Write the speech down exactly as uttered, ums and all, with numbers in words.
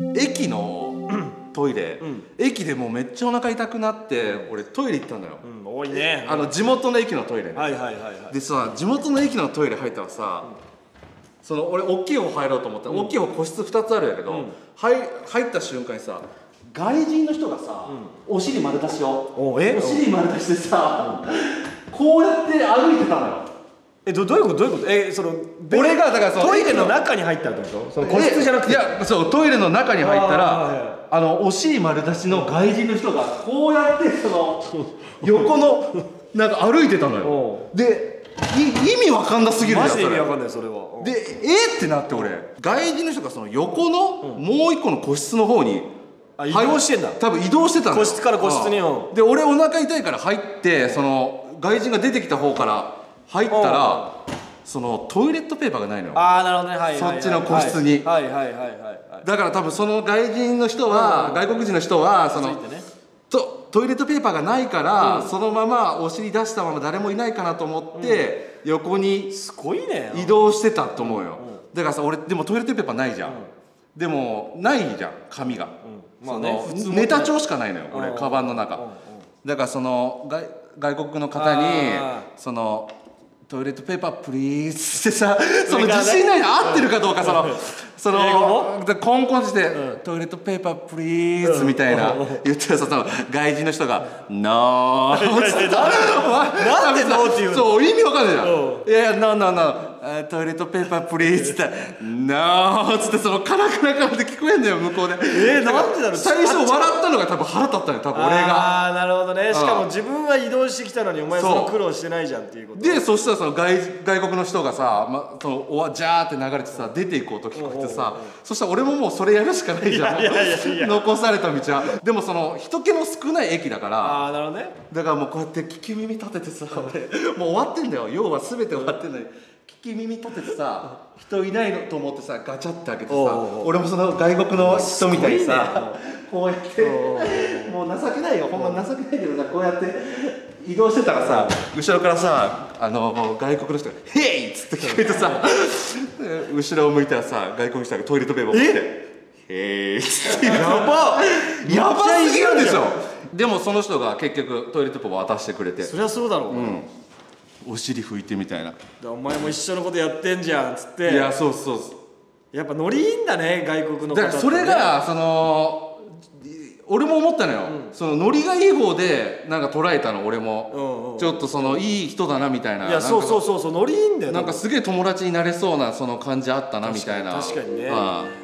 駅のトイレ、うん、駅でもうめっちゃお腹痛くなって俺トイレ行ったんだよ、 うん、多いね。 あの地元の駅のトイレね。 はいはいはいはい。 でさ、地元の駅のトイレ入ったらさ、うん、その俺大きい方入ろうと思ったら、うん、大きい方個室ふたつあるんやけど、うん、入, 入った瞬間にさ外人の人がさ、うん、お尻丸出しをおえお尻丸出しでさ、うん、こうやって歩いてたのよ。 え ど, どういうことどういうことえその俺がだからそのトイレの中に入ったってこと？その個室じゃなくて。 いやそうトイレの中に入ったら あ,、はいはい、あのお尻丸出しの外人の人がこうやってその横のなんか歩いてたのよ。で意味わかんなすぎるじゃん。 マジで意味わかんないそれは。 でえー、ってなって俺外人の人がその横のもう一個の個室の方に移動してんだ。 多分移動してたのよ。 個室から個室に。 で俺お腹痛いから入ってその外人が出てきた方から入ったらそのトイレットペーパーがないのよ。 ああなるほどね。はい、 そっちの個室に。 はいはいはいはい。 だから多分その外人の人は外国人の人はそのとトイレットペーパーがないからそのままお尻出したまま誰もいないかなと思って横にすごいね移動してたと思うよ。だからさ俺でもトイレットペーパーないじゃん。でもないじゃん紙が。まあねネタ帳しかないのよ俺カバンの中。だからその外外国の方にそのトイレットペーパープリーズってさその自信ないの合ってるかどうかそのそのコンコンしてトイレットペーパープリーズみたいな言ったらさその外人の人がノーってなんでノーって言うの？そう意味わかんないじゃん。いやいやノーノーノートイレットペーパープリーズってノーっつってそのカラカラカラって聞こえんだよ向こうで。 えー、なんでだろう。 最初笑ったのが多分腹立ったのよ多分俺が。 ああなるほどね。しかも自分は移動してきたのにお前その苦労してないじゃんっていうことで、そしたらその 外, 外国の人がさ、ま、そのおわジャーって流れてさ出ていこうと聞こえてさ、そしたら俺ももうそれやるしかないじゃん。いやいやいやいや残された道は。でもその人気の少ない駅だから。 ああなるほどね。 だからもうこうやって聞き耳立ててさ俺もう終わってんだよ。要は全て終わってんのに聞き耳立ててさ人いないのと思ってさガチャって開けてさ俺もその外国の人みたいにさこうやってもう情けないよほんま情けないけどさこうやって移動してたらさ後ろからさあの外国の人が「ヘイ!」っつって聞こえてさ後ろを向いたらさ外国の人がトイレットペーパーを持って「ヘイ!」っつってやばやばすぎるでしょ。でもその人が結局トイレットペーパー渡してくれて。 そりゃそうだろう、うん、 お尻拭いてみたいな。 お前も一緒のことやってんじゃんっつって。 いやそうそうやっぱノリいいんだね外国の方って、ね、 だからそれがその俺も思ったのよ、うん、そのノリがいい方でなんか捉えたの俺も、うんうん、ちょっとそのいい人だなみたいな。 いやそうそうそうそうノリいいんだよ。 なんかすげえ友達になれそうなその感じあったなみたいな。 確かにね、 ああ